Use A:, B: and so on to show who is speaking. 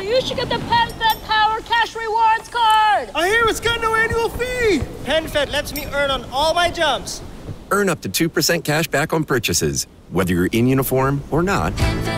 A: you should get the PenFed Power Cash Rewards card.
B: I hear it's got no annual fee.
C: PenFed lets me earn on all my jumps.
D: Earn up to 2% cash back on purchases, whether you're in uniform or not.